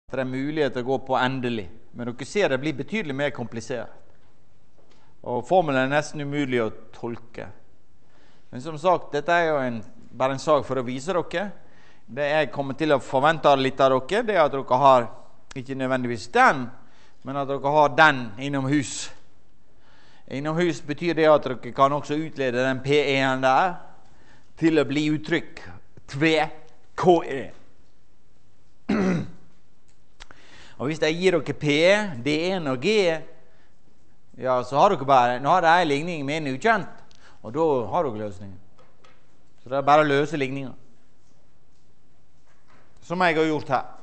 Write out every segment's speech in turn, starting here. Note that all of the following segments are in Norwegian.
det er mulighet til å gå på endelig. Men dere ser det blir betydelig mer komplisert. Og formelen er nesten umulig å tolke. Men som sagt, dette er jo bare en sak for å vise dere. Det jeg kommer til å forvente litt av dere, det er at dere har, ikke nødvendigvis den, men at dere har den innom hus. Innom hus betyr det at dere kan også utlede den P1 der, til å bli uttrykk 2KE. Og hvis jeg gir dere P, D1 og G, ja, så har dere bare, nå har det en ligning med en ukjent, og da har dere løsningen. Så det er bare å løse ligninger. Som jeg har gjort her.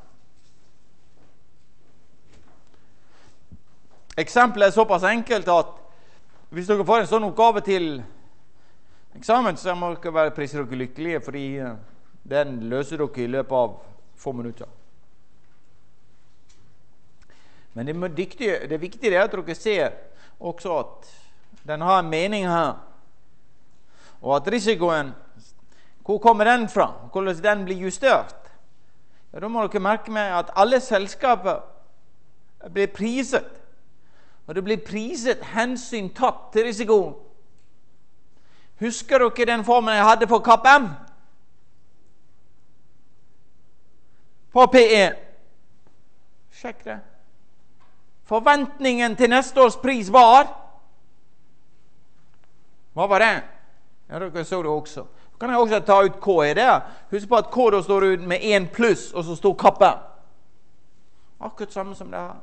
Eksempelet er såpass enkelt at hvis dere får en sånn oppgave til eksamen, så må dere være priser dere lykkelige, fordi den løser dere i løpet av få minutter. Men det viktige er at dere ser også at den har en mening her, og at risikoen, hvor kommer den fra? Hvordan den blir justert? Ja, da må dere merke med at alle selskaper blir priset, og det blir priset hensyn tatt til risikoen. Husker dere den formen jeg hadde for KPM? På P1. Sjekk det. Forventningen til neste års pris var? Hva var det? Ja, dere så det også. Så kan jeg også ta ut K i det. Husk på at K da står ut med 1 pluss, og så står KPM. Akkurat samme som det her.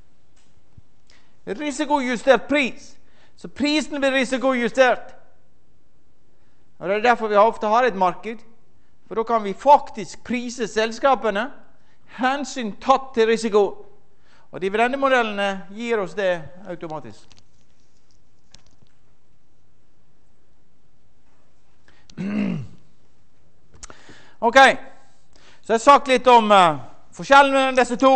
Risikojustert pris. Så prisen blir risikojustert. Og det er derfor vi ofte har et marked. For da kan vi faktisk prise selskapene hensyn tatt til risiko. Og dividendemodellene gir oss det automatisk. Ok, så jeg har sagt litt om forskjellen mellom disse to.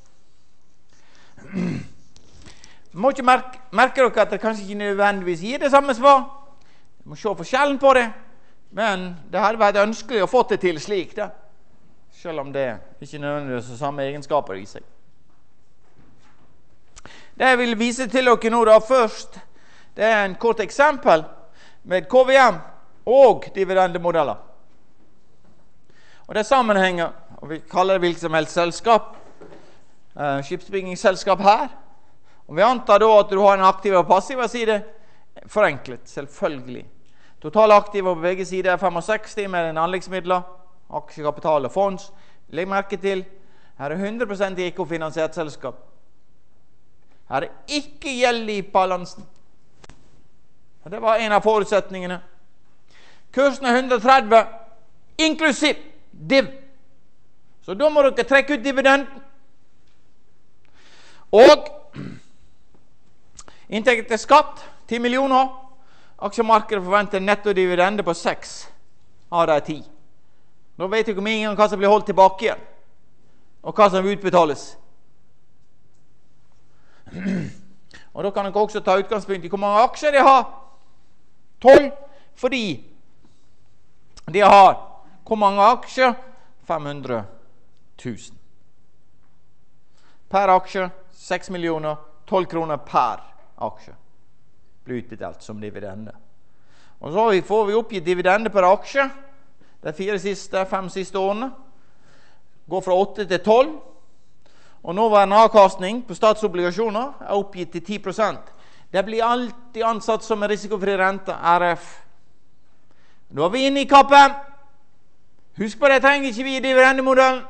Du må ikke merke dere at det kanskje ikke nødvendigvis gir det samme svar. Du må se forskjellen på det, men det hadde vært ønskelig å få det til slik, da. Selv om det ikke nødvendigvis har samme egenskaper i seg. Det jeg vil vise til dere nå da først, det er en kort eksempel med KVM og dividendemodeller. Og det sammenhenger, og vi kaller det hvilket som helst selskap, skipsbyggingsselskap her. Og vi antar da at du har en aktiv og passiv side, forenklet, selvfølgelig. Total aktiv på begge sider er 65 med en anleggsmidler, aksjekapital og fonds. Legg merke til, her er 100% IK-finansiert selskap. Her er ikke gjeld i balansen. Og det var en av forutsetningene. Kursen er 130, inklusiv div. Så da må dere trekke ut dividenden. Og inntekter til skatt, 10 millioner. Aksjemarkedet forventer nettodividende på 6 av de 10. Nå vet dere med en gang hva som blir holdt tilbake igjen, og hva som utbetales. Og da kan dere også ta utgangspunkt i hvor mange aksjer de har. 12, fordi de har hvor mange aksjer? 500 000. Per aksje 6 millioner, 12 kroner per aksje blir utbetalt som dividende. Og så får vi oppgitt dividende per aksje de 5 siste årene. Går fra 8 til 12. Og nåværende avkastning på statsobligasjoner er oppgitt til 10%. Det blir alltid ansatt som en risikofri rente, RF. Nå er vi inne i KPM. Husk på det, trenger ikke vi i dividendemodellen.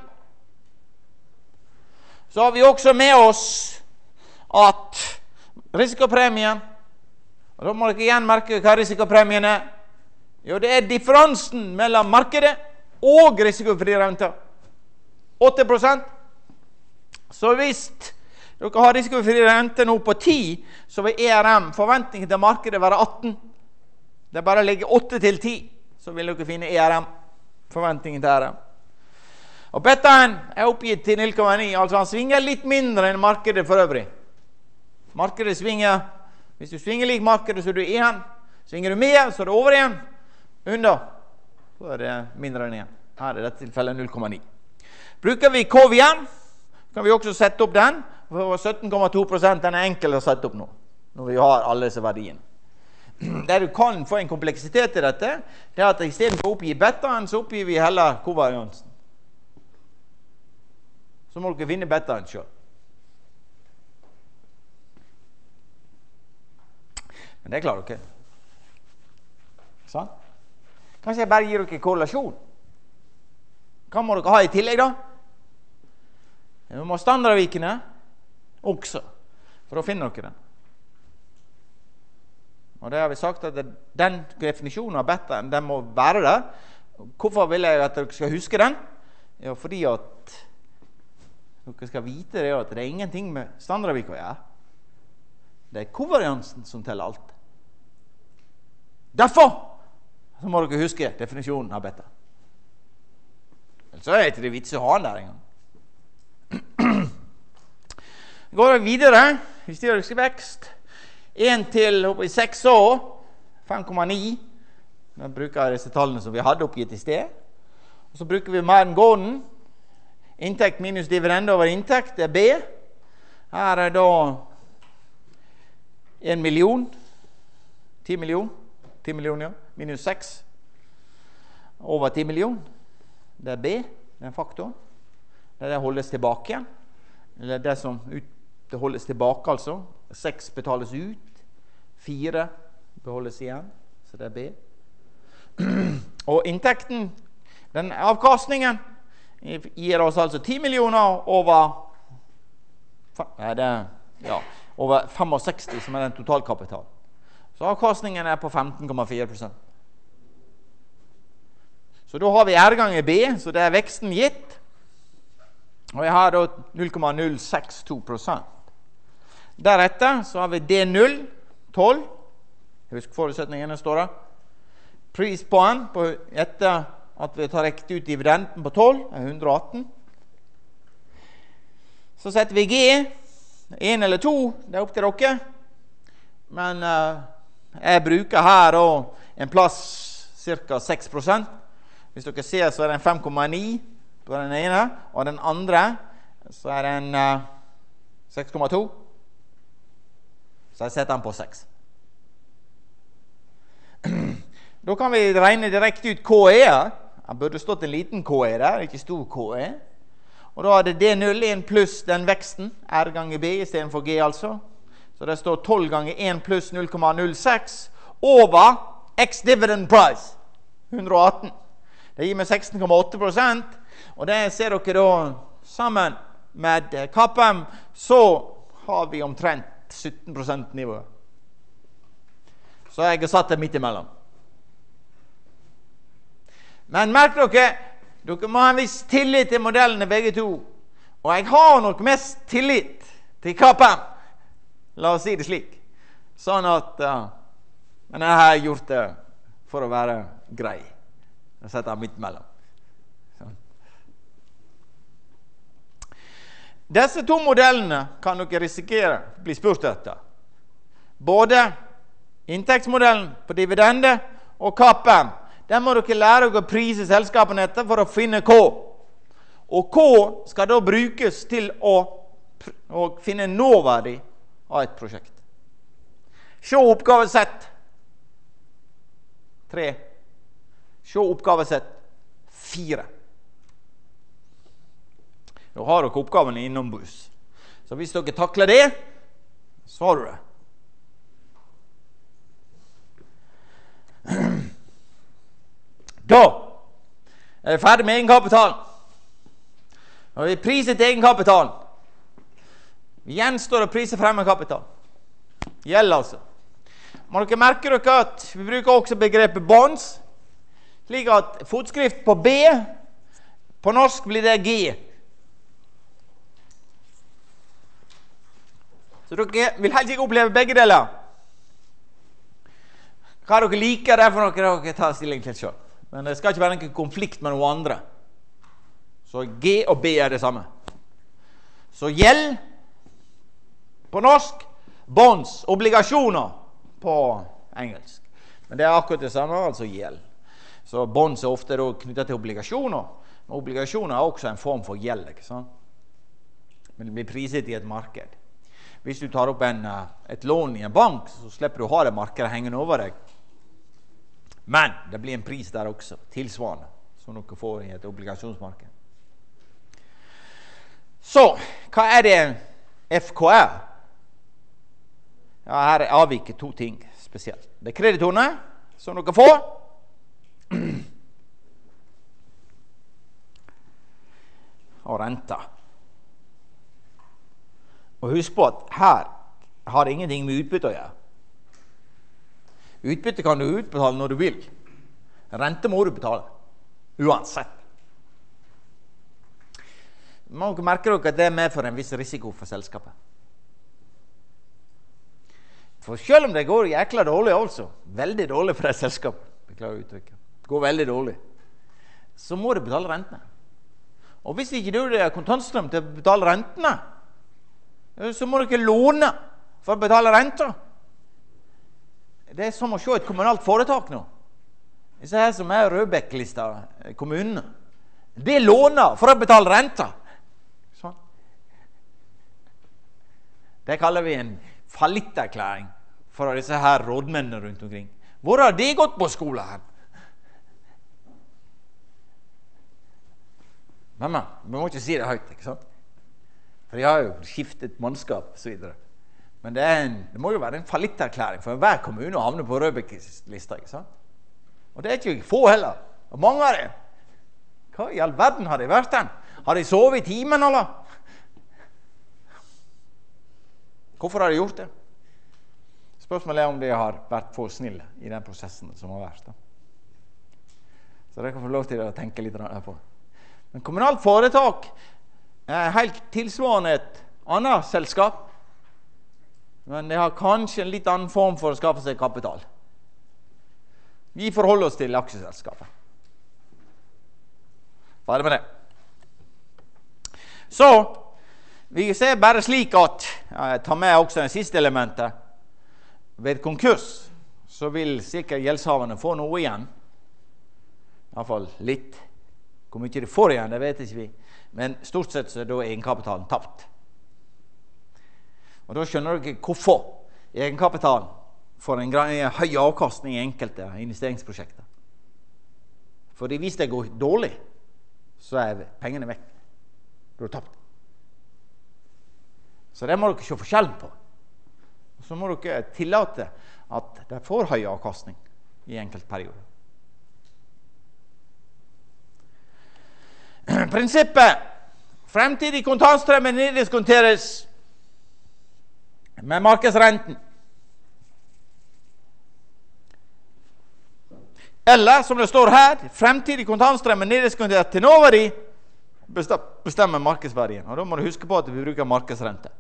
Så har vi også med oss at risikopremien, og da må dere igjen merke hva risikopremien er. Jo, det er differansen mellom markedet og risikofri rente. 8%. Så hvis dere har risikofri rente nå på 10, så vil ERM, forventningen til markedet, være 18. Det er bare å legge 8 til 10, så vil dere finne ERM, forventningen til ERM. Og betaen er oppgitt til 0,9, altså han svinger litt mindre enn markedet for øvrig. Markedet svinger, hvis du svinger lik markedet, så er du 1. Svinger du mer, så er det over 1. Under, så er det mindre enn 1. Her er dette tilfellet 0,9. Bruker vi KVM, kan vi også sette opp den. For 17,2% den er enkel å sette opp nå, når vi har alle disse verdiene. Det du kan få en kompleksitet i dette, det er at i stedet for å oppgi betaen, så oppgir vi heller kovariansen. Så må dere finne betaen selv. Men det klarer dere. Sånn? Kanskje jeg bare gir dere korrelasjon. Hva må dere ha i tillegg da? Vi må ha standardvikene også, for å finne dere den. Og det har vi sagt at den definisjonen av betaen, den må være der. Hvorfor vil jeg at dere skal huske den? Ja, fordi at dere skal vite det at det er ingenting med standardvik å gjøre. Det er kovariansen som teller alt. Derfor så må dere huske definisjonen av beta. Så er det ikke det vits å ha den der engang. Går vi videre, historisk vekst, 1 til oppe i 6 år, 5,9. Da bruker jeg disse tallene som vi hadde oppgitt i sted. Og så bruker vi mer enn gården. Inntekt minus dividende over inntekt, det er B. Her er da 1 million, 10 millioner, ja, minus 6. Over 10 millioner, det er B, det er en faktor. Det holdes tilbake igjen. Eller det som det holdes tilbake, altså. 6 betales ut, 4 beholdes igjen, så det er B. Og inntekten, den avkastningen, gir oss altså 10 millioner over, over 65, som er den totalkapital. Så avkastningen er på 15,4%. Så da har vi R ganger B, så det er veksten gitt. Og jeg har da 0,062%. Deretter så har vi D0, 12. Jeg husker forutsetningene står der. Pris på den, etter at vi tar rekt ut dividenden på 12, er 118. Så setter vi G, 1 eller 2, det er opp til dere. Men jeg bruker her da en plass cirka 6%. Hvis dere ser så er det en 5,9 på den ene, og den andre så er det en 6,2. Så jeg setter den på 6. Da kan vi regne direkte ut KE. Det burde stått en liten KE der, ikke stor KE. Og da er det D01 pluss den veksten, R ganger B i stedet for G altså. Så det står 12 ganger 1 pluss 0,06 over X dividend price, 118. Det gir meg 16,8%, og det ser dere da sammen med KPM, så har vi omtrent 17% nivå. Så jeg har satt det midt imellom. Men merk dere må ha en viss tillit til modellene begge to. Og jeg har nok mest tillit til KPM. La oss si det slik. Sånn at, men jeg har gjort det for å være grei. Jeg setter den midt imellom. Sånn. Disse to modellene kan dere risikere å bli spurt etter. Både inntektsmodellen på dividende og KPM. Den må dere lære å prise selskapene etter for å finne K. Og K skal da brukes til å finne nåverdi av et prosjekt. Se oppgavesett 3. Se oppgavesett 4. Da har dere oppgavene innombrus. Så hvis dere takler det, så har du det. Da er vi ferdig med egenkapital. Nå har vi priset egenkapital. Igjen står det priset fremme kapital. Gjeld altså. Må dere merke dere at vi bruker også begrepet bonds, slik at fotskrift på B, på norsk blir det G. Så dere vil helst ikke oppleve begge deler. Hva dere liker, det er for dere tar stilling til selv. Men det skal ikke være en konflikt med noen andre. Så G og B er det samme. Så gjeld på norsk, bonds, obligasjoner på engelsk. Men det er akkurat det samme, altså gjeld. Så bonds er ofte knyttet til obligasjoner. Men obligasjoner er også en form for gjeld, ikke sant? men det blir priset i et marked. Hvis du tar opp et lån i en bank, så slipper du å ha det markedet hengende over deg. Men det blir en pris der også, tilsvarende, som dere får i et obligasjonsmarked. Så, hva er det FKR? Ja, her avviker to ting spesielt. Det er kreditorene, som dere får, og renta. Og husk på at her har det ingenting med utbytte å gjøre. Utbytte kan du utbetale når du vil. Rente må du betale, uansett. Man merker dere at det medfører en viss risiko for selskapet. For selv om det går jækla dårlig altså, veldig dårlig for et selskap, beklager uttrykket, går veldig dårlig, så må du betale rentene. Og hvis ikke du har kontantstrøm til å betale rentene, så må du ikke låne for å betale renter. Det er som å se et kommunalt foretak nå. Disse her som er Rødbekk-lista, kommunene. Det låner for å betale renter. Sånn. Det kaller vi en fallitterklæring for disse her rådmennene rundt omkring. Hvor har de gått på skole her? Mamma, vi må ikke si det høyt, ikke sant? For de har jo skiftet mannskap og så videre. Men det må jo være en fallitterklæring for hver kommune å havne på Rødbekk-lista, ikke sant? Og det er ikke få heller. Og mange av dem. Hva i all verden har de vært den? Har de sovet i timen, eller? Hvorfor har de gjort det? Spørsmålet er om de har vært for snille i den prosessen som har vært. Da. Så dere kan få lov til å tenke litt på. Men kommunalt foretak er helt tilsvarende et annet selskap, men det har kanskje en litt annen form for å skaffe seg kapital. Vi forholder oss til aksjeselskapet. Ferdig med det. Så, vi ser bare slik at, jeg tar med også det siste elementet, ved konkurs, så vil sikkert gjeldshaverne få noe igjen. I hvert fall litt. Hvor mye de får igjen, det vet ikke vi. Men stort sett så er da egenkapitalen tapt. Og da skjønner dere hvorfor egenkapitalen får en høy avkastning i enkelte investeringsprosjekter. Fordi hvis det går dårlig, så er pengene vekk. Da er det tapt. Så det må dere se forskjellen på. Og så må dere tillate at de får høy avkastning i enkelte perioder. Prinsippet: fremtidig kontantstrømmen neddiskonteres med markedsrenten. Eller, som det står her, fremtidig kontantstrømmen neddiskonteres til nåverdi, bestemmer markedsverdien. Og da må du huske på at vi bruker markedsrente.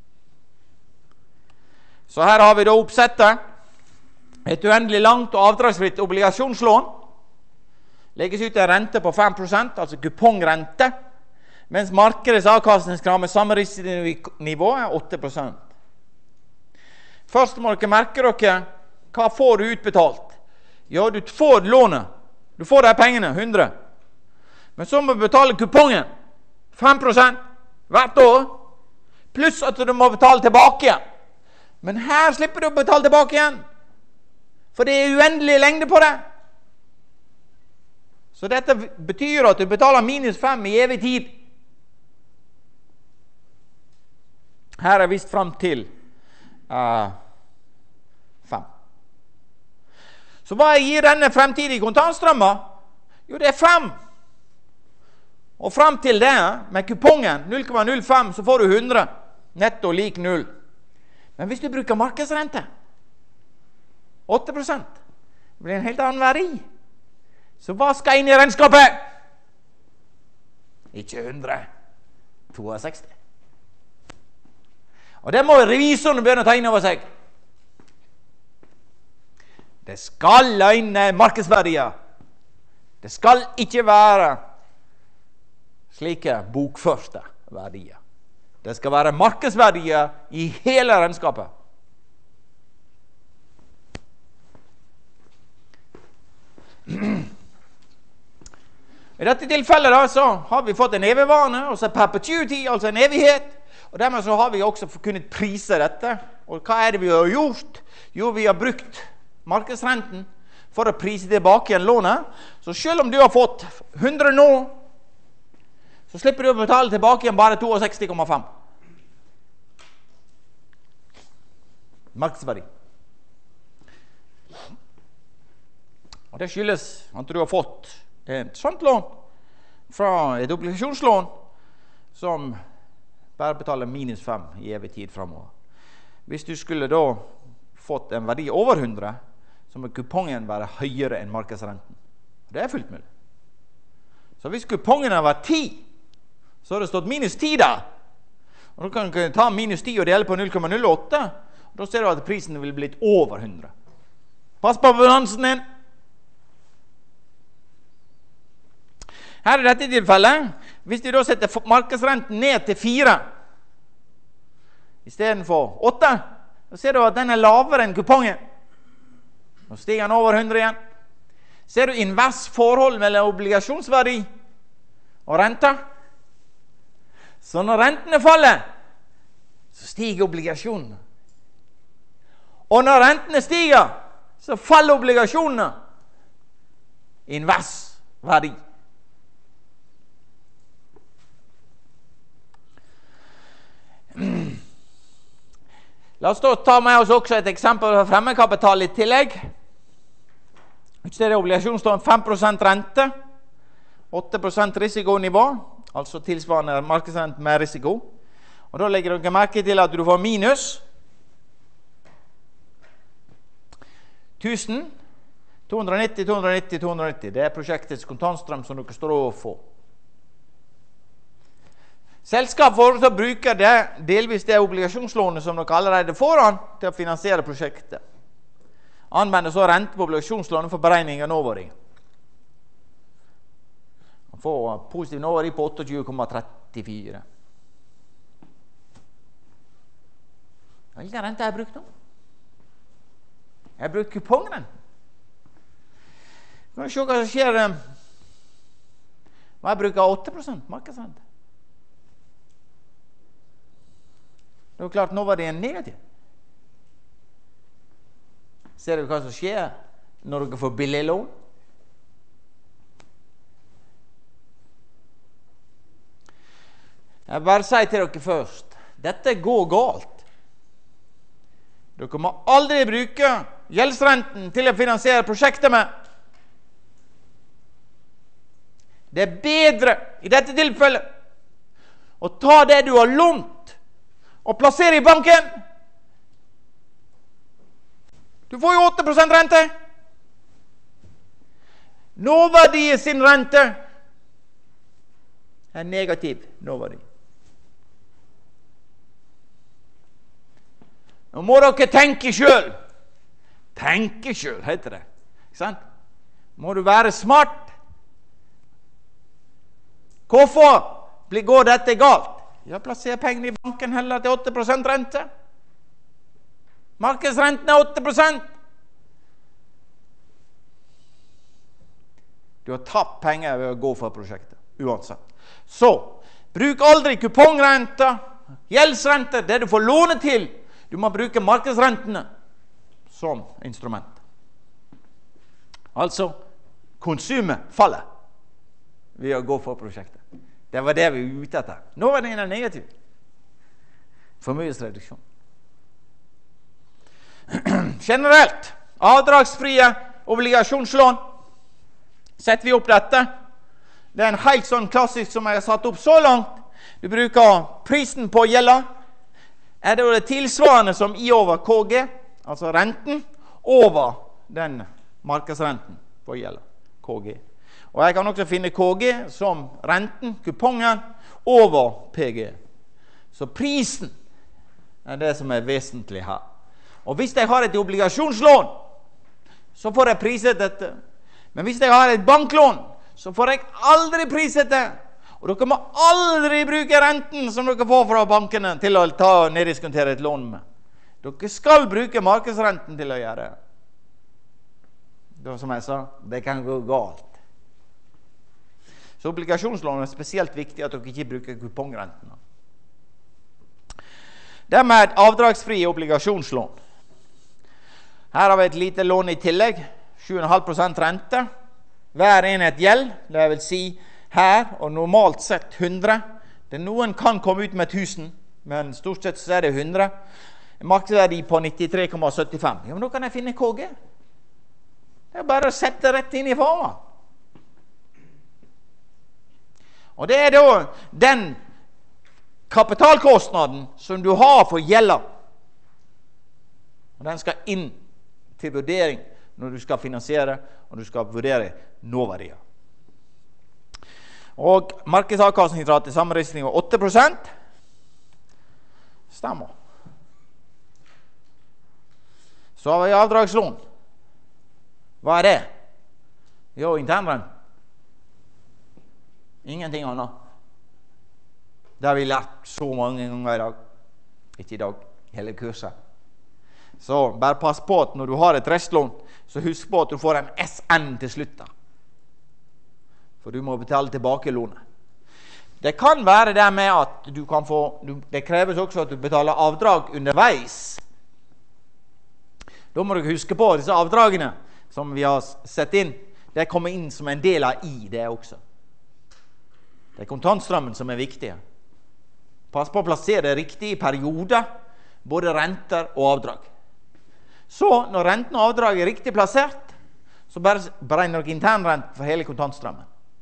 Så her har vi da oppsettet et uendelig langt og avdragsfritt obligasjonslån. Legges ut en rente på 5%, altså kupongrente, mens markedets avkastningskrav med samme risikonivå er 8%. Først må dere merke dere, hva får du utbetalt? Ja, du får lånet. Du får de pengene, 100. Men så må du betale kupongen, 5% hvert år, pluss at du må betale tilbake igjen. Men her slipper du å betale tilbake igjen, for det er uendelig lengde på det. Så dette betyr at du betaler -5 i evig tid. Her er vist frem til 5. Så hva gir denne fremtidige kontantstrømmen? Jo, det er 5. Og frem til det, med kupongen 0,05, så får du 100. Netto lik 0. Men hvis du bruker markedsrente, 8%, det blir en helt annen verdi. Så hva skal inn i regnskapet? Ikke 100, 62. Og det må revisoren begynne å ta inn over seg. Det skal inn markedsverdier. Det skal ikke være slike bokførte verdier. Det skal være markedsverdier i hele regnskapet. I dette tilfellet da, så har vi fått en evigvarende, altså perpetuity, altså en evighet, Og dermed så har vi også kunnet prise dette. Og hva er det vi har gjort? Jo, vi har brukt markedsrenten for å prise tilbake igjen lånet. Så selv om du har fått 100 nå, så slipper du å betale tilbake igjen bare 62,5. Markedsverdi. Og det skyldes at du har fått et sånt lån fra et obligasjonslån som bare betaler minus 5 i evig tid fremover. Hvis du skulle da fått en verdi over 100, så må kupongen være høyere enn markedsrenten. Det er fullt mulig. Så hvis kupongen har vært 10, så har det stått minus 10 da. Og da kan du ta minus 10 og dele på 0,08, og da ser du at prisen vil blitt over 100. Pass på balansen din. Her i dette tilfellet, hvis du da setter markedsrenten ned til 4, i stedet for 8, så ser du at den er lavere enn kupongen. Nå stiger den over 100 igjen. Ser du invers forhold mellom obligasjonsverdi og renta? Så når rentene faller, så stiger obligasjonene. Og når rentene stiger, så faller obligasjonene. Invers verdi. La oss da ta med oss også et eksempel fra fremmedkapital i tillegg. Utstedet obligasjonslån 5% rente, 8% risikonivå, altså tilsvarende markedsrente med risiko. Og da legger dere merke til at du får minus 1000, 290, 290, 290. Det er prosjektets kontantstrøm som dere står overfor. Selskap foreslår å bruke delvis det obligasjonslånet som dere allerede får an til å finansiere prosjektet. Anvender så rente på obligasjonslånet for beregning av nåverdi. Man får positiv nåverdi på 28,34. Hvilken rente har jeg brukt nå? Jeg har brukt kupongrenten. Kan vi se hva som skjer hva jeg bruker 8% markedsrente. Det er jo klart, nå var det en negativ. Ser dere hva som skjer når dere får billig lån? Jeg bare sier til dere først, dette går galt. Dere må aldri bruke gjeldsrenten til å finansiere prosjektet med. Det er bedre i dette tilfellet å ta det du har lånt og plassere i banken. Du får jo 8% rente. Nåverdi sin rente er negativ nåverdi. Nå må dere tenke selv. Tenke selv, heter det. Ikke sant? Må du være smart. Hvorfor går dette galt? Ja, plasser pengene i banken heller til 8% rente. Markedsrenten er 8%. Du har tapt penger ved å gå for prosjektet, uansett. Så, bruk aldri kupongrente, gjeldsrente, det du får låne til. Du må bruke markedsrentene som instrument. Altså, konsumet faller ved å gå for prosjektet. Det var det vi var ute etter. Nå var det en negativ. Formuesreduksjon. Generelt, avdragsfrie obligasjonslån. Setter vi opp dette. Det er en helt sånn klassisk som jeg har satt opp så langt. Du bruker prisen på gjelda. Er det jo det tilsvarende som I over KG, altså renten, over den markedsrenten på gjelda, KG. Og jeg kan også finne KG som renten, kupongen, over PG. Så prisen er det som er vesentlig her. Og hvis jeg har et obligasjonslån, så får jeg priset dette. Men hvis jeg har et banklån, så får jeg aldri priset det. Og dere må aldri bruke renten som dere får fra bankene til å neddiskontere et lån med. Dere skal bruke markedsrenten til å gjøre det. Da, som jeg sa, det kan gå galt. Så obligasjonslån er spesielt viktig at dere ikke bruker kupongrenten. Det med avdragsfri obligasjonslån. Her har vi et lite lån i tillegg, 7,5% rente. Hver enhet gjeld, det vil si her, og normalt sett 100. Noen kan komme ut med 1000, men stort sett så er det 100. En markedsverdi på 93,75. Ja, men da kan jeg finne KG. Det er bare å sette rett inn i formen. Og det er da den kapitalkostnaden som du har for gjelda. Og den skal inn til vurdering når du skal finansiere, og du skal vurdere nåverdier. Og markedsavkastningsrate i sammenrisning av 8%. Stemmer. Så har vi avdragslån. Hva er det? Jo, internrente. Ingenting annet. Det har vi lært så mange ganger i dag. Ikke i dag, hele kurset. Så bare pass på at når du har et restlån, så husk på at du får en SN til slutt. For du må betale tilbake lånet. Det kan være det med at du kan få, det kreves også at du betaler avdrag underveis. Da må du huske på disse avdragene som vi har sett inn. Det kommer inn som en del av i det også. Det er kontantstrømmen som er viktig. Pass på å plassere det riktig i perioder, både renter og avdrag. Så når renten og avdrag er riktig plassert, så bare beregner dere internrent for hele kontantstrømmen.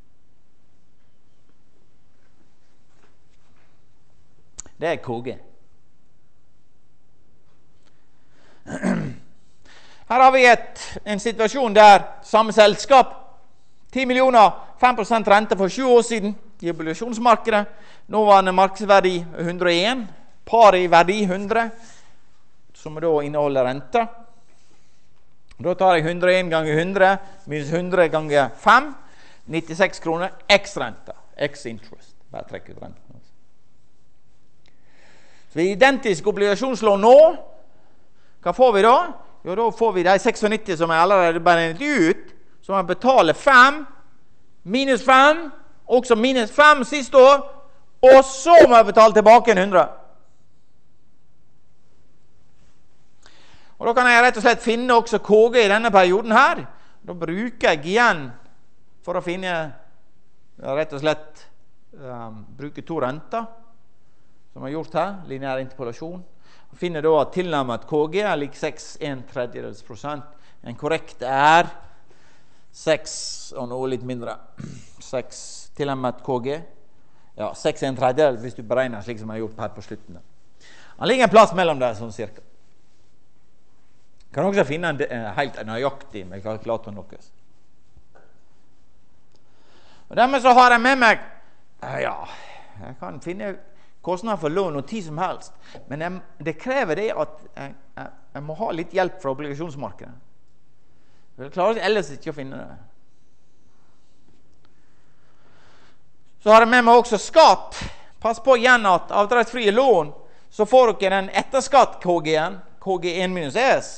Det er KG. Her har vi en situasjon der samme selskap, 10 millioner, 5% rente for 7 år siden i obligasjonsmarkedet. Nå var det markedsverdi 101, par i verdi 100, som da inneholder rente. Da tar jeg 101 ganger 100, minus 100 ganger 5, 96 kroner, x-rente, x-interest. Bare trekk ut renten. Så vi identisk obligasjonslån nå. Hva får vi da? Jo, da får vi de 96 som jeg allerede beregnet ut, som jeg betaler 5, minus 5, også minus 5 siste år, og så må jeg betale tilbake en 100. Og da kan jeg rett og slett finne også KG i denne perioden her. Da bruker jeg igjen, for å finne, rett og slett, bruke 2 renter, som jeg har gjort her, lineær interpolasjon. Og finner da at tilnærmet KG er lik 6,1/3%. En korrekt er 6, og noe litt mindre. 6 tilnærmet KG. Ja, 6,1/3 hvis du beregner slik som jeg har gjort her på slutten. Han ligger en plass mellom der, sånn cirka. Kan også finne en helt nøyaktig med kalkulatoren deres. Og dermed så har jeg med meg, ja, jeg kan finne kostnader for lån og tid som helst, men det krever det at jeg må ha litt hjelp fra obligasjonsmarkedet. Jeg klarer ellers ikke å finne det. Så har jeg med meg også skatt. Pass på igjen at avdragsfrie lån, så får dere den etterskatt KG-en, KG1 minus ES.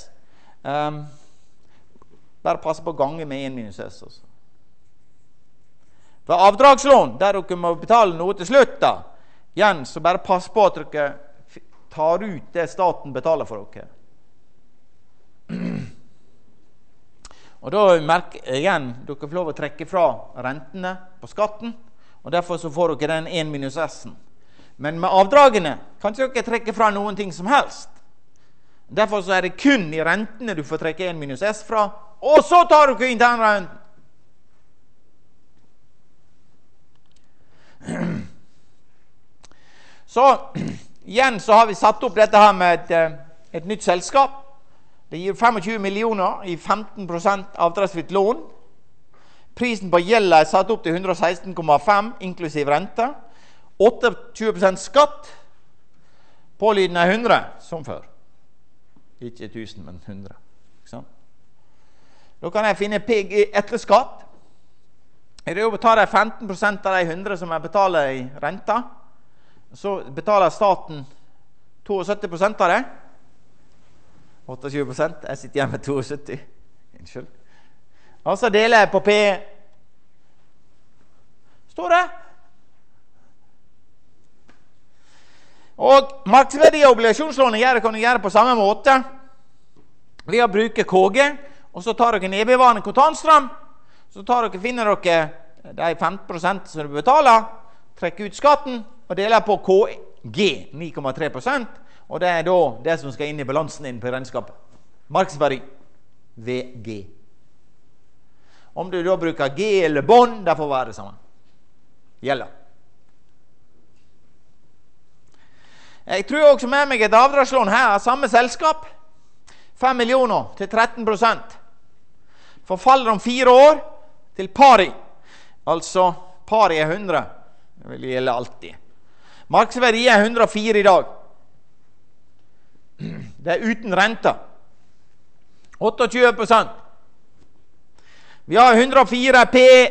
Bare pass på å gange med 1 minus ES også. For avdragslån, der dere må betale noe til slutt da, igjen, så bare pass på at dere tar ut det staten betaler for dere. Og da igjen, dere får lov å trekke fra rentene på skatten, og derfor så får dere den 1 minus S-en. Men med avdragene kan ikke dere trekke fra noen ting som helst. Derfor så er det kun i rentene du får trekke 1 minus S fra, og så tar dere internrenten. Så igjen så har vi satt opp dette her med et nytt selskap. Det gir 25 millioner i 15% avdragsfritt lån. Prisen på gjelda er satt opp til 116,5 inklusiv rente. 28% skatt. Pålyden er 100 som før. Ikke 1000, men 100. Ikke sant? Da kan jeg finne PG etter skatt. Jeg tar 15% av de 100 som jeg betaler i renta. Så betaler staten 72% av det. 28%. Jeg sitter igjen med 72. Unnskyld. Og så deler jeg på P. Står det? Og markedsverdi av obligasjonslånet kan du gjøre på samme måte. Ved å bruke KG, og så tar dere en evigvarende kontantstrøm, så finner dere de 15% som du betaler, trekker ut skatten, og deler på KG, 9,3%, og det da det som skal inn i balansen din på regnskapet. Markedsverdi, VG. Om du da bruker G eller bånd, det får være det samme. Gjelder. Jeg tror også med meg et avdragslån her av samme selskap. 5 millioner til 13%. Forfaller om 4 år til pari. Altså, pari er 100. Det vil gjelde alltid. Markedsverdi er 104 i dag. Det er uten rente. 28%. Vi har 104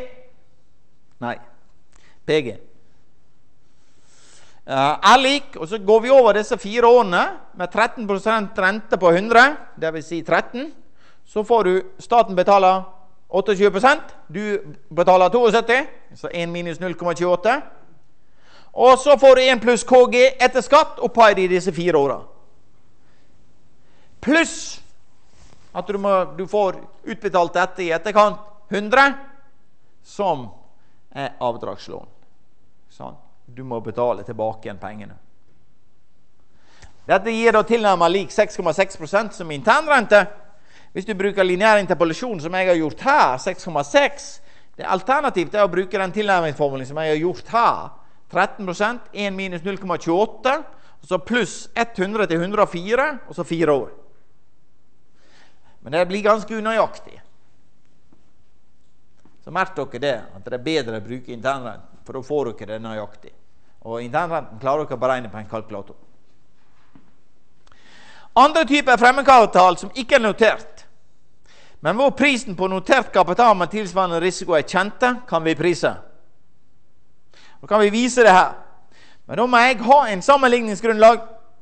PG. Er lik, og så går vi over disse 4 årene med 13% rente på 100, det vil si 13. Så får du, staten betaler 28%, du betaler 72, så 1 minus 0,28. Og så får du 1 pluss KG etter skatt opphaid i disse 4 årene. Pluss at du får utbetalt dette i etterkant 100, som er avdragslån. Sånn. Du må betale tilbake igjen pengene. Dette gir da tilnærmet lik 6,6% som internrente. Hvis du bruker lineær interpolasjon som jeg har gjort her, 6,6, det er alternativt det å bruke den tilnærmingsformelen som jeg har gjort her. 13%, 1 minus 0,28, og så pluss 100 til 104, og så 4 år. Men det blir ganske unøyaktig. Så merk dere det, at det er bedre å bruke internrenten, for da får dere det nøyaktig. Og internrenten klarer dere å beregne på en kalkulator. Andre typer fremmedkapital som ikke er notert, men hvor prisen på notert kapital med tilsvarende risiko er kjente, kan vi prise. Da kan vi vise det her. Men da må jeg ha en sammenligningsgrunnlag.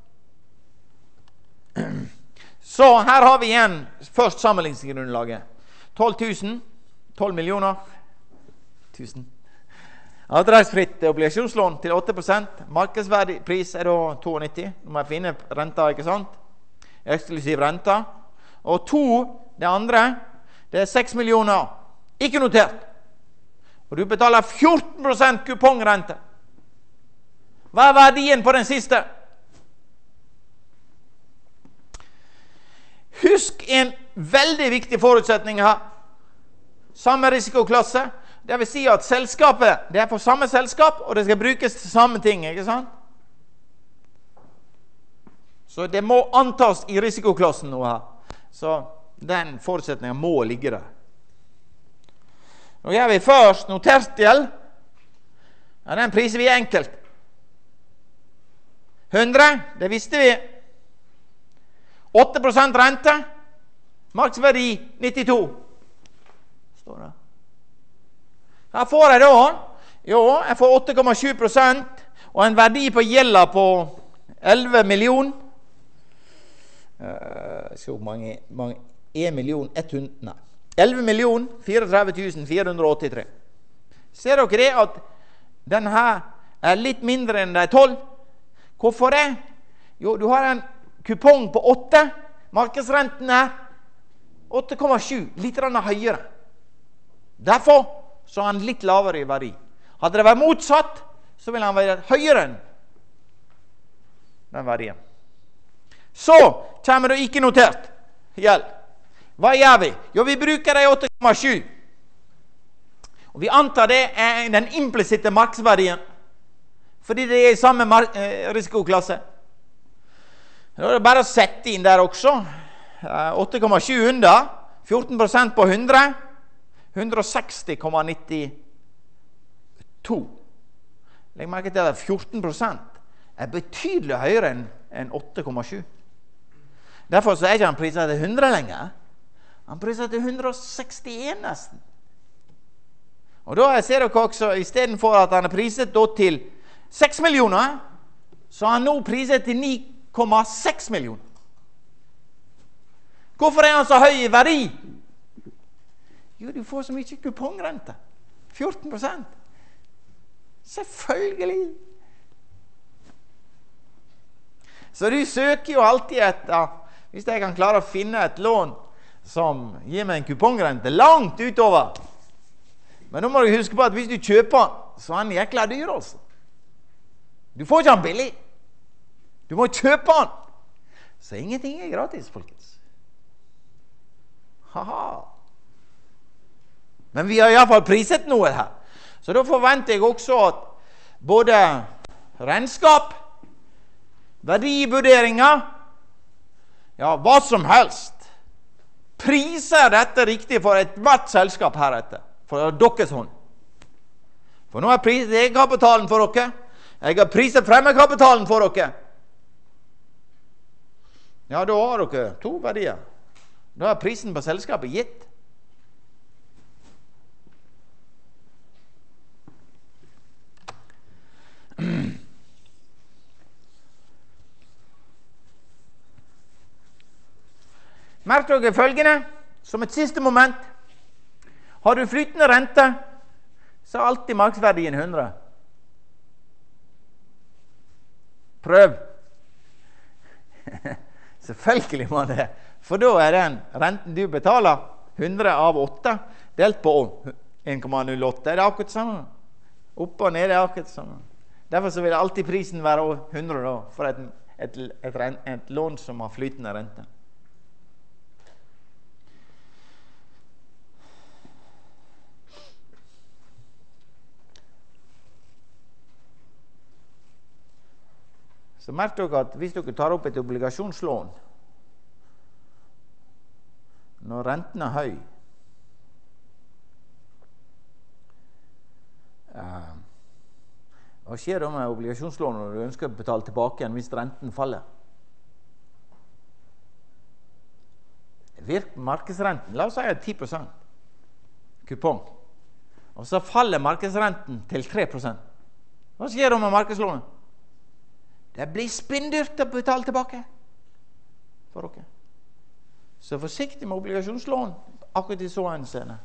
Så her har vi igjen først sammenligningsgrunnlaget. 12 millioner. 1000. Avdragsfritt obligasjonslån til 8%. Markedsverdi pris er da 92. Nå må jeg finne renta, ikke sant? Eksklusiv renta. Og 2, det andre, det er 6 millioner. Ikke notert. Og du betaler 14% kupongrente. Hva er verdien på den siste? Husk en veldig viktig forutsetning her. Samme risikoklasse. Det vil si at selskapet, det er for samme selskap, og det skal brukes til samme ting, ikke sant? Så det må antas i risikoklassen nå her. Så den forutsetningen må ligge der. Nå gjør vi først notert gjeld. Ja, den priser vi enkelt. 100, det visste vi. 8% rente. Markedsverdi 92. Står det. Hva får jeg da? Jo, jeg får 8,7% og en verdi på gjelda på 11 million. Så mange 1 million 100, nei. 11 million 34 483. Ser dere det at den her er litt mindre enn de 12? Hvorfor det? Jo, du har en kupong på 8. Markedsrenten er 8,7, litt høyere. Derfor så er han litt lavere i verdi. Hadde det vært motsatt, så ville han være høyere enn den verdien. Så kommer det ikke notert gjeld. Hva gjør vi? Jo, vi bruker de 8,7. Og vi antar det er den implisitte markedsverdien, fordi det er i samme risikoklasse. Da er det bare å sette inn der også. 8,7 under, 14% på 100, 160,92. Legg merke til at 14% er betydelig høyere enn 8,7. Derfor så er ikke han priset til 100 lenger. Han priset til 161 nesten. Og da ser dere også, i stedet for at han er priset til 6 millioner, så har han nå priset til 9,6 millioner. Hvorfor er han så høy i verdi? Jo, du får så mye kupongrente. 14%. Selvfølgelig. Så du søker jo alltid etter, hvis jeg kan klare å finne et lån som gir meg en kupongrente langt utover. Men nå må du huske på at hvis du kjøper den, så er den jækla dyr altså. Du får ikke den billig. Du må kjøpe den. Så ingenting er gratis, folkens. Haha. Men vi har i hvert fall priset noe her. Så da forventer jeg også at både regnskap, verdivurderinger, ja, hva som helst, priser dette riktig for et hvert selskap heretter, for deres hånd. For nå har jeg priset egenkapitalen for dere. Jeg har priset fremmedkapitalen for dere. Ja, da har dere to verdier. Da er prisen på selskapet gitt. Merk dere følgende, som et siste moment. Har du flytende rente, så er alltid markedsverdien 100. Prøv. Selvfølgelig må det. For da er den renten du betaler, 100 av 8, delt på 1,08. Det er akkurat samme. Oppe og nede er akkurat samme. Derfor så vil alltid prisen være 100 da, for et lån som har flytende rente. Så merk dere at hvis dere tar opp et obligasjonslån, når renten er høy, hva skjer da med obligasjonslån når du ønsker å betale tilbake igjen hvis renten faller? Markedsrenten, la oss si 10% kupong, og så faller markedsrenten til 3%. Hva skjer da med markedslånet? Det blir spinndyrt å betale tilbake for dere. Så forsiktig med obligasjonslån akkurat i så en scene.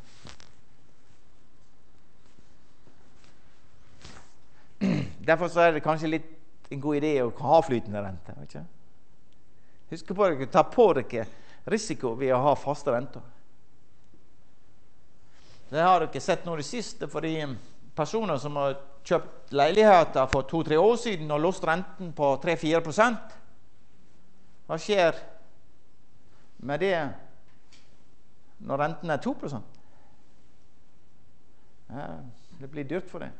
Derfor så er det kanskje litt en god idé å ha flytende rente. Ikke? Husk på dere, ta på dere risiko ved å ha faste renter. Det har dere sett nå det siste, fordi personer som har kjøpt leiligheter for 2-3 år siden og låst renten på 3-4%. Hva skjer med det når renten er 2%? Ja, det blir dyrt for det.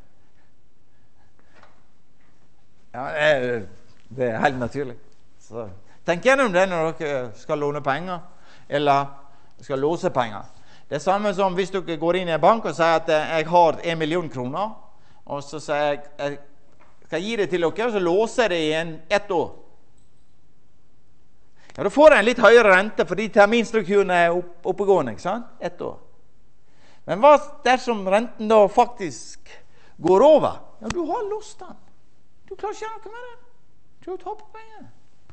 Ja, det er helt naturlig. Så tenk gjennom det når dere skal låne penger, eller skal låse penger. Det er samme som hvis dere går inn i en bank og sier at jeg har 1 million kroner, og så sier jeg skal gi det til dere, og så låser jeg det i 1 år. Ja, da får jeg en litt høyere rente, fordi terminstrukturen er oppegående, ikke sant? 1 år. Men hva dersom renten da faktisk går over? Ja, du har låst den. Du klarer ikke noe med det. Du har tatt på penger.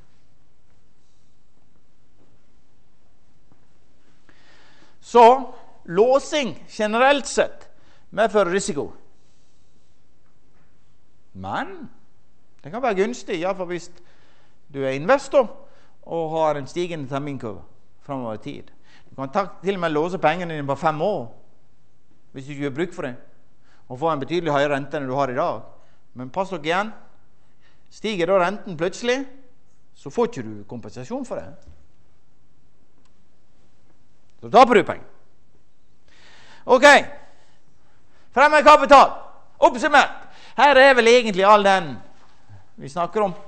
Så låsing generelt sett medfører risiko. Men det kan være gunstig, i hvert fall hvis du er investor og har en stigende terminkurve fremover i tid. Du kan til og med låse pengene dine på 5 år hvis du ikke gjør bruk for det, og få en betydelig høyere rente enn du har i dag. Men pass dere igjen, stiger da renten plutselig, så får ikke du kompensasjon for det. Så taper du penger. Ok, fremme kapital. Oppsummert. Her er vel egentlig all den vi snakker om.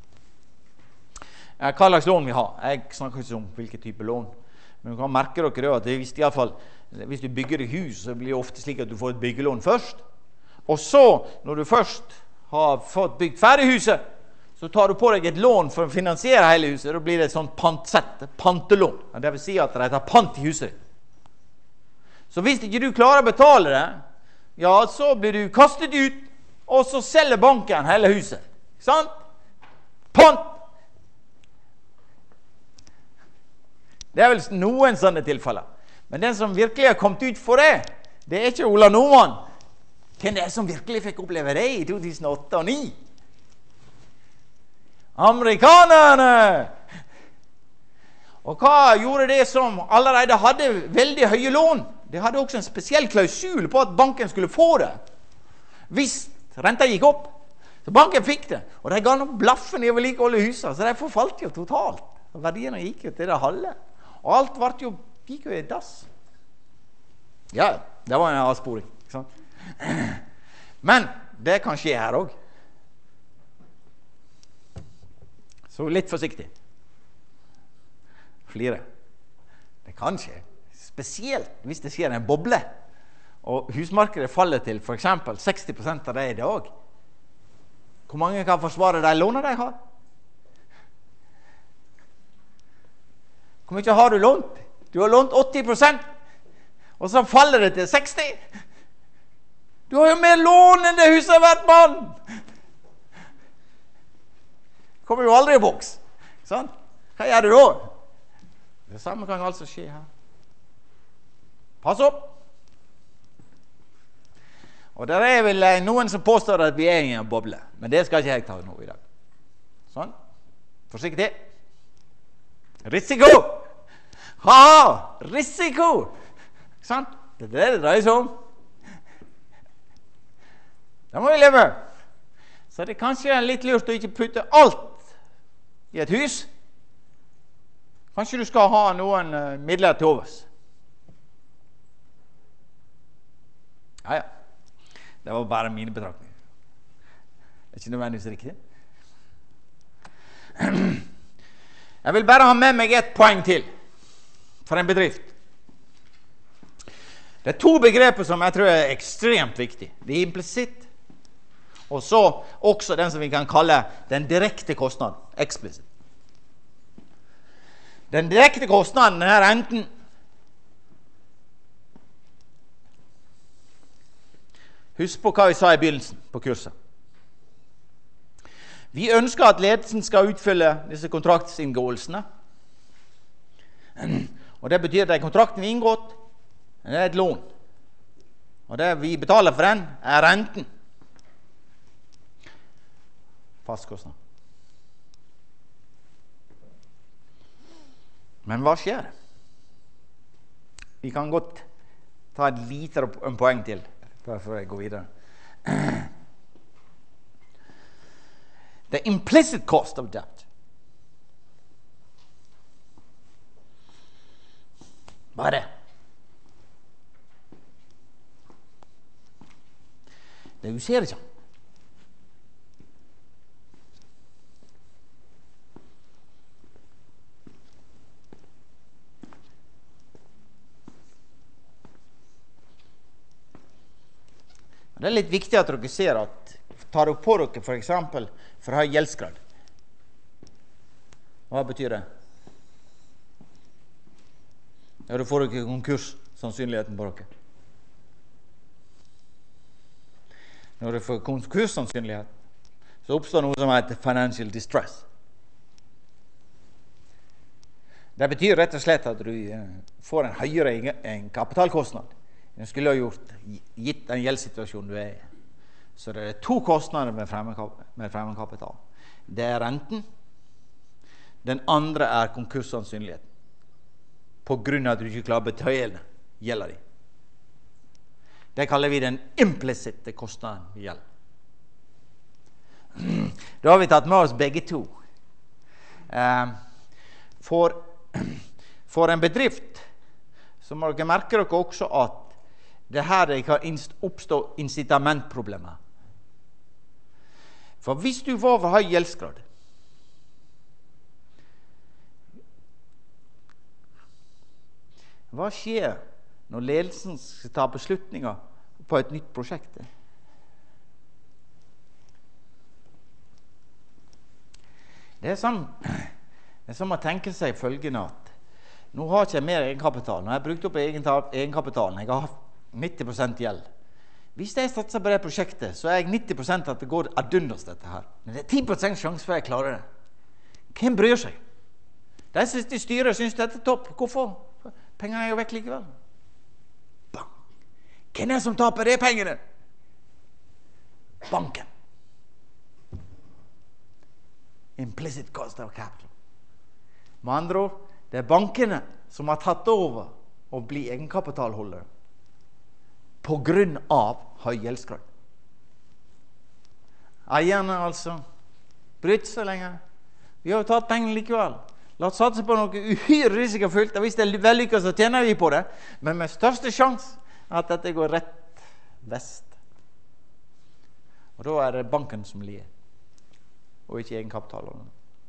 Hva slags lån vi har. Jeg snakker ikke om hvilken type lån. Men du kan merke dere at hvis du bygger et hus, så blir det ofte slik at du får et byggelån først. Og så, når du først har fått bygd ferdig huset, så tar du på deg et lån for å finansiere hele huset. Da blir det et sånt pantelån. Det vil si at det tar pant i huset. Så hvis ikke du klarer å betale det, ja, så blir du kastet ut, og så selger banken hele huset. Sant? Pant! Det er vel noen sånne tilfeller. Men den som virkelig har kommet ut for det, det er ikke Ola Nordmann. Hvem det er som virkelig fikk oppleve det i 2008 og 2009? Amerikanerne! Og hva gjorde det som allerede hadde veldig høye lån? Det hadde også en spesiell klausul på at banken skulle få det. Hvis renta gikk opp. Så banken fikk det. Og de ga noen blaffen i å vedlikeholde huset, så de forfalt jo totalt. Og verdiene gikk jo til det halve. Og alt gikk jo i dass. Ja, det var en avsporing. Ikke sant? Men det kan skje her også. Så litt forsiktig. Flire. Det kan skje. Spesielt hvis det skjer en boble, og husmarkedet faller til for eksempel 60% av det i dag. Hvor mange kan forsvare de lånene de har? Hvor mye har du lånt? Du har lånt 80%, og så faller det til 60%. Du har jo mer lån enn det huset har vært, mann! Kommer jo aldri i boks. Sånn? Hva gjør du da? Det samme kan altså skje her. Pass opp! Og der er vel noen som påstår at vi er i en boble, men det skal ikke jeg ta nå i dag. Sånn. Forsiktig. Risiko! Ha! Risiko! Sant? Det er det dreier seg om. Da må vi leve. Så det kanskje er litt lurt å ikke putte alt i et hus. Kanskje du skal ha noen midler til overs. Ja. Det var bare mine betraktninger. Det er ikke nødvendigvis riktig. Jeg vil bare ha med meg et poeng til for en bedrift. Det er to begreper som jeg tror er ekstremt viktige. Det er implisitt, og så også den som vi kan kalle den direkte kostnaden, eksplisitt. Den direkte kostnaden er enten husk på hva vi sa i begynnelsen på kurset. Vi ønsker at ledelsen skal utfylle disse kontraktsinngåelsene. Og det betyr at kontrakten vi har inngått, det er et lån. Og det vi betaler for den, er renten. Fast kostnad. Men hva skjer? Vi kan godt ta et lite poeng til, bare før jeg går videre. The implicit cost of debt. Hva er det? Du ser ikke. Det er litt viktig at dere ser at tar dere på dere for eksempel for å ha gjeldsgrad. Hva betyr det? Ja, da får dere konkurssannsynligheten på dere. Når dere får konkurssannsynlighet, så oppstår noe som heter financial distress. Det betyr rett og slett at du får en høyere kapitalkostnad. Den skulle ha gjort, gitt den gjeldssituasjonen du er i. Så det er to kostnader med fremmedkapital. Det er renten. Den andre er konkurssannsynligheten. På grunn av at du ikke klarer å betale gjelda di. Det kaller vi den implisitte kostnaden i gjeld. Da har vi tatt med oss begge to. For en bedrift så må dere merke dere også at det her kan oppstå incitamentproblemer. For hvis du får for høy gjeldsgrad, hva skjer når ledelsen skal ta beslutninger på et nytt prosjekt? Det er som å tenke seg følgende at nå har ikke jeg mer egenkapital. Nå har jeg brukt opp egenkapitalen. Jeg har 90% gjeld. Hvis jeg satser på det prosjektet, så er jeg 90% at det går ad undas dette her. Men det er 10% sjanse for jeg klarer det. Hvem bryr seg? De som sitter i styret synes dette er topp. Hvorfor? Pengene er jo vekk likevel. Bang! Hvem er det som taper de pengene? Banken. implicit cost of capital. Med andre ord, det er bankene som har tatt over å bli egenkapitalholdere på grunn av høy gjeldsgrad. Eierne altså bryter seg lenger. Vi har jo tatt pengene likevel. La oss satse på noe uhyre risikofylt, og hvis det er vellykket så tjener vi på det, men med største sjans at dette går rett vest. Og da er det banken som lider, og ikke egenkapitalholderne.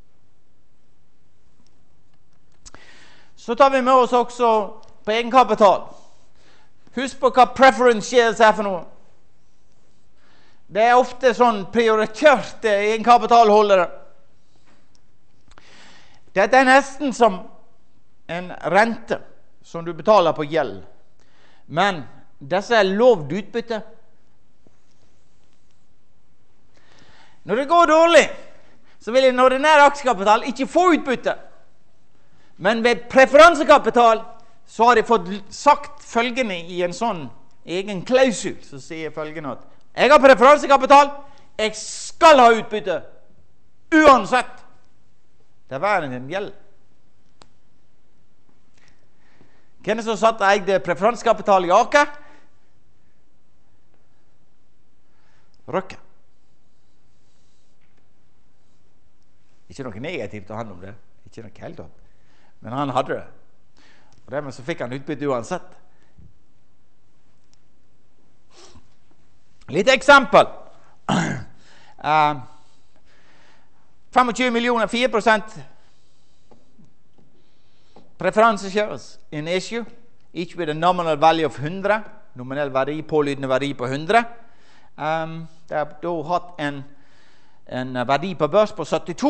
Så tar vi med oss også på egenkapital. Husk på hva preference shares er for noe. Det er ofte sånn prioriterte egenkapitalholdere. Dette er nesten som en rente som du betaler på gjeld. Men disse er lovd utbytte. Når det går dårlig, så vil en ordinær aksjekapital ikke få utbytte. Men ved preferansekapital så har de fått sagt følgende i en sånn egen klausul, så sier følgende at jeg har preferansekapital, jeg skal ha utbytte, uansett. Det er verden en gjeld. Hvem er det som satt og eide preferansekapital i Aker? Røkke. Ikke noe negativt å handle om det. Ikke noe helt annet. Men han hadde det. Og dermed så fikk han utbytte uansett. Litt eksempel. 25 millioner, 4% preference shares in issue, each with a nominal value of 100, nominell verdi, pålydende verdi på 100. Det har da hatt en verdi på børs på 72,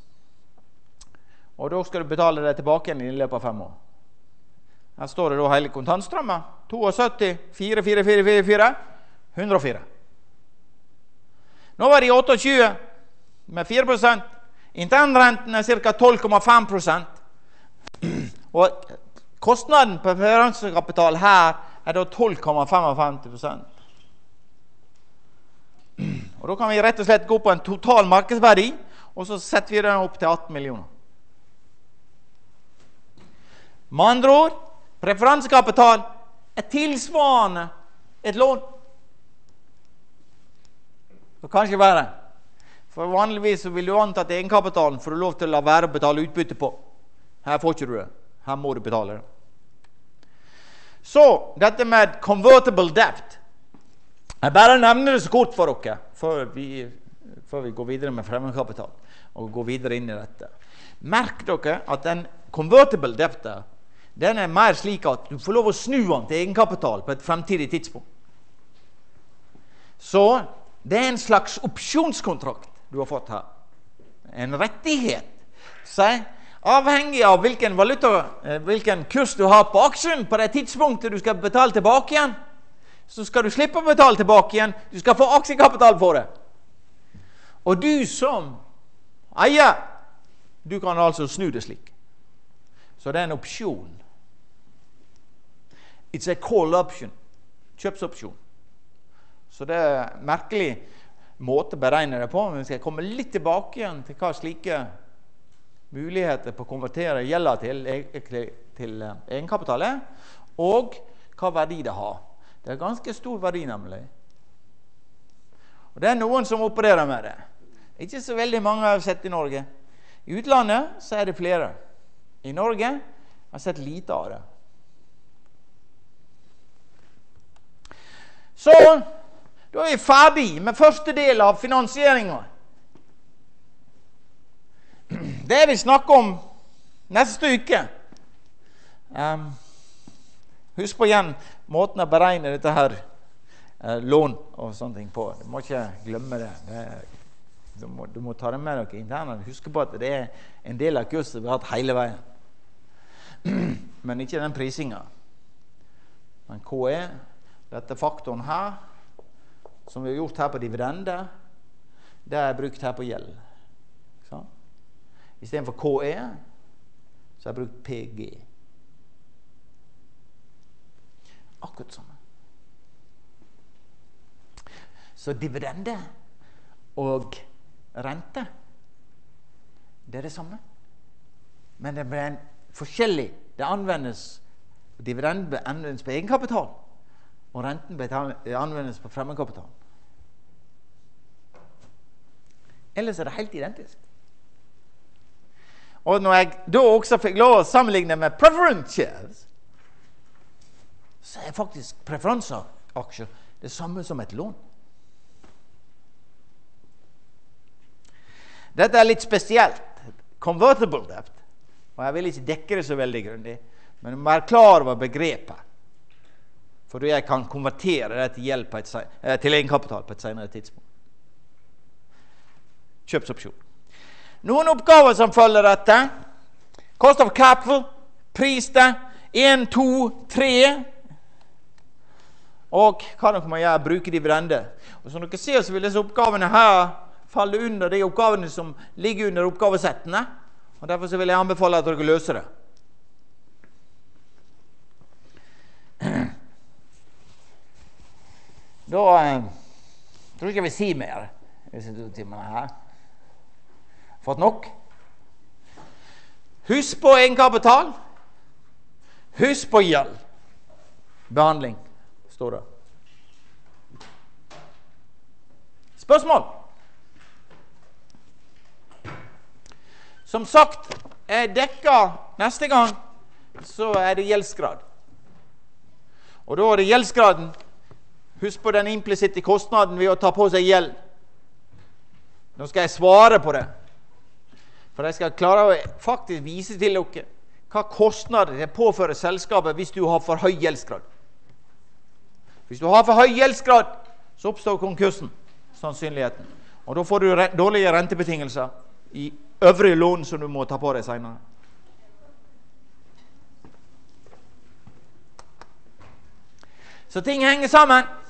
og da skal du betale det tilbake igjen i løpet av 5 år. Her står det da hele kontantstrømmen, 72, 4, 4, 4, 4, 4, 104. Nå var det 28 med 4%. Internrenten er ca. 12,5%. Og kostnaden på preferansekapital her er da 12,55%. Og da kan vi rett og slett gå på en total markedsverdi, og så setter vi den opp til 18 millioner. Med andre ord, preferansekapital er tilsvarende et lån. Det kan ikke være. For vanligvis så vil du anta at egenkapitalen får du lov til å la være å betale utbytte på. Her får ikke du det. Her må du betale det. Så, dette med convertible debt. Jeg bare nevner det så kort for dere, før vi går videre med fremmedkapital, og går videre inn i dette. Merk dere at den convertible debt, den er mer slik at du får lov å snu den til egenkapital på et fremtidig tidspunkt. Så, det er en slags opsjonskontrakt du har fått her. En rettighet. Så avhengig av hvilken valuta, hvilken kurs du har på aksjen på det tidspunktet du skal betale tilbake igjen, så skal du slippe å betale tilbake igjen. Du skal få aksjekapital for det. Og du som eier, du kan altså snu det slik. Så det er en opsjon. It's a call option. Kjøpsopsjon. Så det er en merkelig måte å beregne det på, men vi skal komme litt tilbake igjen til hva slike muligheter på å konvertere gjelder til egenkapital er, og hva verdi det har. Det er ganske stor verdi nemlig. Og det er noen som opererer med det. Ikke så veldig mange har sett i Norge. I utlandet så er det flere. I Norge har jeg sett lite av det. Så da er vi ferdig med første del av finansieringen. Det vil snakke om neste uke. Husk på igjen måten å beregne dette her lån og sånne ting på. Du må ikke glemme det. Du må ta det med dere internt. Husk på at det er en del av kurset vi har hatt hele veien. Men ikke den prisingen. Men KE, dette faktoren her, som vi har gjort her på dividende, det er brukt her på gjeld. Så. I stedet for KE, så har jeg brukt PG. Akkurat sånn. Så dividende og rente, Det er det samme. Men det blir forskjellig. Det anvendes, dividenden anvendes på egenkapital, og renten anvendes på fremmedkapital. Ellers er det helt identisk. Og når jeg da også fikk lov å sammenligne med preference shares, så er faktisk preferanseaksjer det samme som et lån. Dette er litt spesielt. Convertible debt. Og jeg vil ikke dekke det så veldig grundig, men du må være klar over begrepet. For jeg kan konvertere det til, til egenkapital på et senere tidspunkt. Kjøpsopsjon. Noen oppgaver som følger dette. Cost of capital, pris det, 1, 2, 3. Og hva dere må gjøre, bruke dividende. Og som dere ser, så vil disse oppgavene her falle under de oppgavene som ligger under oppgavesettene. Og derfor så vil jeg anbefale at dere løser det. Da tror ikke jeg vil si mer disse 2 timene her. Fått nok? Husk på egenkapital. Husk på gjeld. Behandling, står det. Spørsmål? Som sagt, jeg dekker neste gang, så er det gjeldsgrad. Og da er det gjeldsgraden. Husk på den implisitte kostnaden ved å ta på seg gjeld. Nå skal jeg svare på det. For jeg skal klare å faktisk vise til dere hva kostnader det påfører selskapet hvis du har for høy gjeldsgrad. Hvis du har for høy gjeldsgrad, så oppstår konkursen, sannsynligheten. Og da får du dårlige rentebetingelser i øvrige lån som du må ta på deg senere. Så ting henger sammen.